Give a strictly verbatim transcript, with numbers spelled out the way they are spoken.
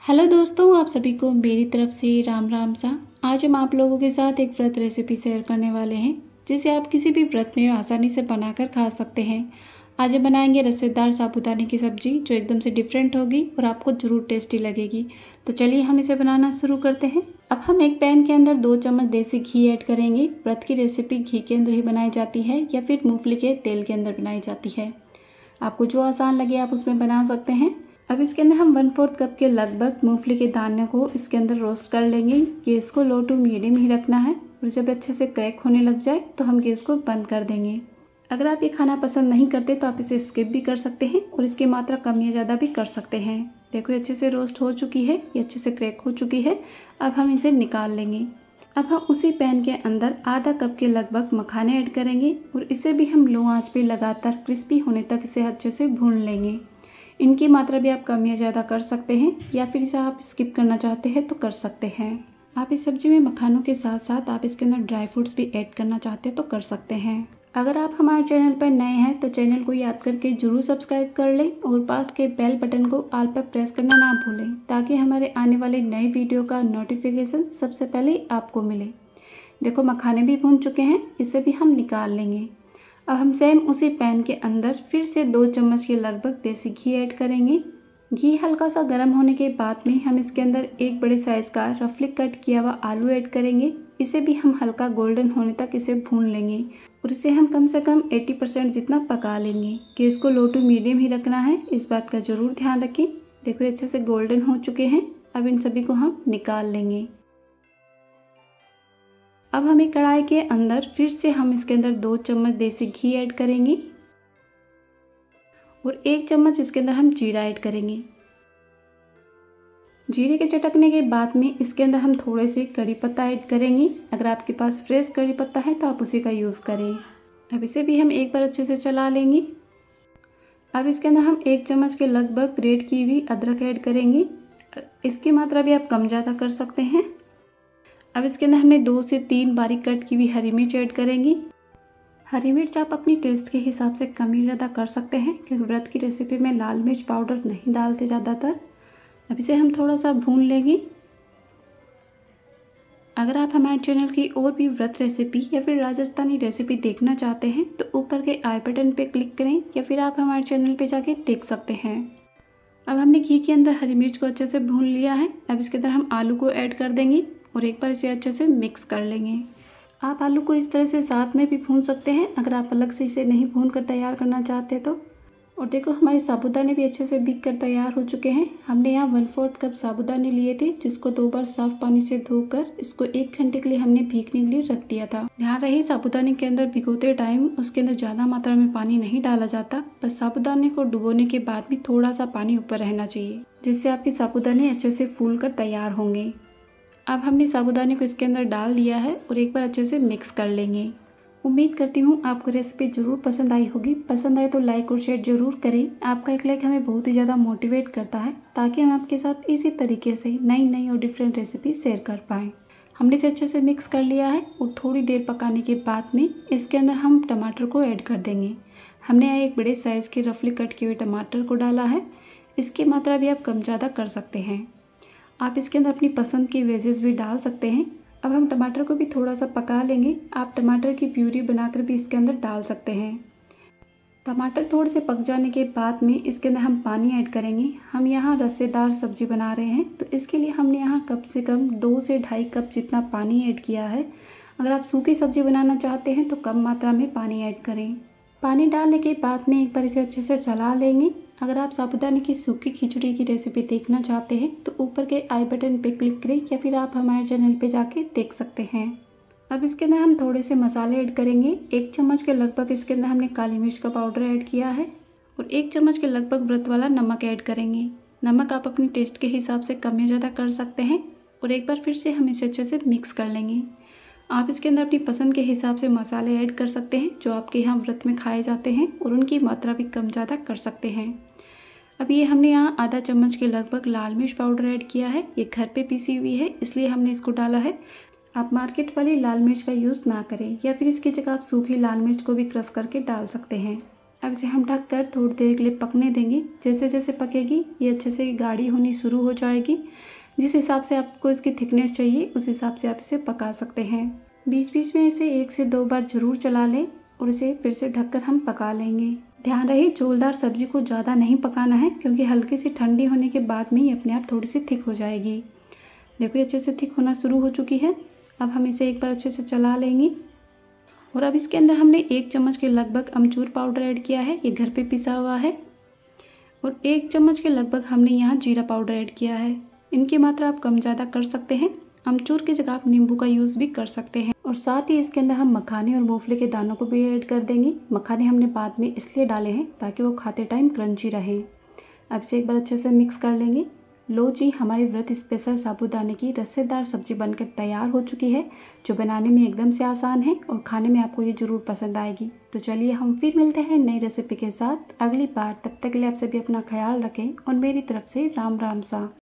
Hello दोस्तों, आप सभी को मेरी तरफ से राम राम सा। आज हम आप लोगों के साथ एक व्रत रेसिपी शेयर करने वाले हैं जिसे आप किसी भी व्रत में आसानी से बनाकर खा सकते हैं। आज हम बनाएंगे रसेदार साबूदाने की सब्ज़ी जो एकदम से डिफरेंट होगी और आपको ज़रूर टेस्टी लगेगी। तो चलिए हम इसे बनाना शुरू करते हैं। अब हम एक पैन के अंदर दो चम्मच देसी घी ऐड करेंगे। व्रत की रेसिपी घी के अंदर ही बनाई जाती है या फिर मूँगफली के तेल के अंदर बनाई जाती है। आपको जो आसान लगे आप उसमें बना सकते हैं। अब इसके अंदर हम वन फोर्थ कप के लगभग मूंगफली के दाने को इसके अंदर रोस्ट कर लेंगे। गैस को लो टू मीडियम ही रखना है और जब अच्छे से क्रैक होने लग जाए तो हम गैस को बंद कर देंगे। अगर आप ये खाना पसंद नहीं करते तो आप इसे स्किप भी कर सकते हैं और इसकी मात्रा कम या ज़्यादा भी कर सकते हैं। देखो अच्छे से रोस्ट हो चुकी है, ये अच्छे से क्रैक हो चुकी है। अब हम इसे निकाल लेंगे। अब हम उसी पैन के अंदर आधा कप के लगभग मखाने ऐड करेंगे और इसे भी हम लो आंच पे लगातार क्रिस्पी होने तक इसे अच्छे से भून लेंगे। इनकी मात्रा भी आप कम या ज़्यादा कर सकते हैं या फिर इसे आप स्किप करना चाहते हैं तो कर सकते हैं। आप इस सब्ज़ी में मखानों के साथ साथ आप इसके अंदर ड्राई फ्रूट्स भी ऐड करना चाहते हैं तो कर सकते हैं। अगर आप हमारे चैनल पर नए हैं तो चैनल को याद करके ज़रूर सब्सक्राइब कर लें और पास के बेल बटन को ऑल पर प्रेस करना ना भूलें ताकि हमारे आने वाले नए वीडियो का नोटिफिकेशन सबसे पहले आपको मिले। देखो मखाने भी भून चुके हैं, इसे भी हम निकाल लेंगे। अब हम सेम उसी पैन के अंदर फिर से दो चम्मच के लगभग देसी घी ऐड करेंगे। घी हल्का सा गर्म होने के बाद में हम इसके अंदर एक बड़े साइज़ का रफली कट किया हुआ आलू ऐड करेंगे। इसे भी हम हल्का गोल्डन होने तक इसे भून लेंगे और इसे हम कम से कम अस्सी परसेंट जितना पका लेंगे। गैस को लो टू मीडियम ही रखना है, इस बात का ज़रूर ध्यान रखें। देखो अच्छे से गोल्डन हो चुके हैं। अब इन सभी को हम निकाल लेंगे। अब हम एक कढ़ाई के अंदर फिर से हम इसके अंदर दो चम्मच देसी घी ऐड करेंगे और एक चम्मच इसके अंदर हम जीरा ऐड करेंगे। जीरे के चटकने के बाद में इसके अंदर हम थोड़े से कड़ी पत्ता ऐड करेंगे। अगर आपके पास फ्रेश कड़ी पत्ता है तो आप उसी का यूज़ करें। अब इसे भी हम एक बार अच्छे से चला लेंगे। अब इसके अंदर हम एक चम्मच के लगभग ग्रेट की हुई अदरक ऐड करेंगे। इसकी मात्रा भी आप कम ज़्यादा कर सकते हैं। अब इसके अंदर हमने दो से तीन बारीक कट की हुई हरी मिर्च ऐड करेंगी। हरी मिर्च आप अपनी टेस्ट के हिसाब से कम या ज़्यादा कर सकते हैं क्योंकि व्रत की रेसिपी में लाल मिर्च पाउडर नहीं डालते ज़्यादातर। अब इसे हम थोड़ा सा भून लेंगे। अगर आप हमारे चैनल की और भी व्रत रेसिपी या फिर राजस्थानी रेसिपी देखना चाहते हैं तो ऊपर के आई बटन पर क्लिक करें या फिर आप हमारे चैनल पर जाके देख सकते हैं। अब हमने घी के अंदर हरी मिर्च को अच्छे से भून लिया है। अब इसके अंदर हम आलू को ऐड कर देंगे और एक बार इसे अच्छे से मिक्स कर लेंगे। आप आलू को इस तरह से साथ में भी भून सकते हैं अगर आप अलग से इसे नहीं भून कर तैयार करना चाहते तो। और देखो हमारे साबूदाने भी अच्छे से भीग कर तैयार हो चुके हैं। हमने यहाँ वन फोर्थ कप साबूदाने लिए थे जिसको दो बार साफ पानी से धोकर इसको एक घंटे के लिए हमने भीगने के लिए रख दिया था। ध्यान रहे साबूदाने के अंदर भिगोते टाइम उसके अंदर ज़्यादा मात्रा में पानी नहीं डाला जाता, बस साबूदाने को डुबोने के बाद भी थोड़ा सा पानी ऊपर रहना चाहिए जिससे आपके साबूदाने अच्छे से फूल कर तैयार होंगे। अब हमने साबूदाने को इसके अंदर डाल दिया है और एक बार अच्छे से मिक्स कर लेंगे। उम्मीद करती हूँ आपको रेसिपी ज़रूर पसंद आई होगी। पसंद आए तो लाइक और शेयर ज़रूर करें। आपका एक लाइक हमें बहुत ही ज़्यादा मोटिवेट करता है ताकि हम आपके साथ इसी तरीके से नई नई और डिफरेंट रेसिपी शेयर कर पाएँ। हमने इसे अच्छे से मिक्स कर लिया है और थोड़ी देर पकाने के बाद में इसके अंदर हम टमाटर को ऐड कर देंगे। हमने यहाँ एक बड़े साइज़ के रफली कट किए हुए टमाटर को डाला है। इसकी मात्रा भी आप कम ज़्यादा कर सकते हैं। आप इसके अंदर अपनी पसंद की वेजेस भी डाल सकते हैं। अब हम टमाटर को भी थोड़ा सा पका लेंगे। आप टमाटर की प्यूरी बनाकर भी इसके अंदर डाल सकते हैं। टमाटर थोड़े से पक जाने के बाद में इसके अंदर हम पानी ऐड करेंगे। हम यहाँ रसेदार सब्जी बना रहे हैं तो इसके लिए हमने यहाँ कम से कम दो से ढाई कप जितना पानी ऐड किया है। अगर आप सूखी सब्जी बनाना चाहते हैं तो कम मात्रा में पानी ऐड करें। पानी डालने के बाद में एक बार इसे अच्छे से चला लेंगे। अगर आप साबूदाने की सूखी खिचड़ी की रेसिपी देखना चाहते हैं तो ऊपर के आई बटन पे क्लिक करें या फिर आप हमारे चैनल पे जाके देख सकते हैं। अब इसके अंदर हम थोड़े से मसाले ऐड करेंगे। एक चम्मच के लगभग इसके अंदर हमने काली मिर्च का पाउडर ऐड किया है और एक चम्मच के लगभग व्रत वाला नमक ऐड करेंगे। नमक आप अपनी टेस्ट के हिसाब से कम या ज़्यादा कर सकते हैं और एक बार फिर से हम इसे अच्छे से मिक्स कर लेंगे। आप इसके अंदर अपनी पसंद के हिसाब से मसाले ऐड कर सकते हैं जो आपके यहाँ व्रत में खाए जाते हैं और उनकी मात्रा भी कम ज़्यादा कर सकते हैं। अब ये हमने यहाँ आधा चम्मच के लगभग लाल मिर्च पाउडर ऐड किया है। ये घर पे पीसी हुई है इसलिए हमने इसको डाला है। आप मार्केट वाली लाल मिर्च का यूज़ ना करें या फिर इसकी जगह आप सूखी लाल मिर्च को भी क्रश करके डाल सकते हैं। अब इसे हम ढक कर थोड़ी देर के लिए पकने देंगे। जैसे जैसे पकेगी ये अच्छे से गाढ़ी होनी शुरू हो जाएगी। जिस हिसाब से आपको इसकी थिकनेस चाहिए उस हिसाब से आप इसे पका सकते हैं। बीच बीच में इसे एक से दो बार ज़रूर चला लें और इसे फिर से ढककर हम पका लेंगे। ध्यान रहे झोलदार सब्जी को ज़्यादा नहीं पकाना है, क्योंकि हल्की सी ठंडी होने के बाद में ही अपने आप थोड़ी सी थिक हो जाएगी। देखो ये अच्छे से थिक होना शुरू हो चुकी है। अब हम इसे एक बार अच्छे से चला लेंगे। और अब इसके अंदर हमने एक चम्मच के लगभग अमचूर पाउडर ऐड किया है, ये घर पे पिसा हुआ है। और एक चम्मच के लगभग हमने यहाँ जीरा पाउडर ऐड किया है। इनकी मात्रा आप कम ज़्यादा कर सकते हैं। अमचूर की जगह आप नींबू का यूज़ भी कर सकते हैं। और साथ ही इसके अंदर हम मखाने और मूंगफली के दानों को भी ऐड कर देंगे। मखाने हमने बाद में इसलिए डाले हैं ताकि वो खाते टाइम क्रंची रहे। अब इसे एक बार अच्छे से मिक्स कर लेंगे। लो जी, हमारी व्रत स्पेशल साबूदाने की रसेदार सब्जी बनकर तैयार हो चुकी है, जो बनाने में एकदम से आसान है और खाने में आपको ये ज़रूर पसंद आएगी। तो चलिए हम फिर मिलते हैं नई रेसिपी के साथ अगली बार। तब तक के लिए आप सभी अपना ख्याल रखें और मेरी तरफ से राम राम सा।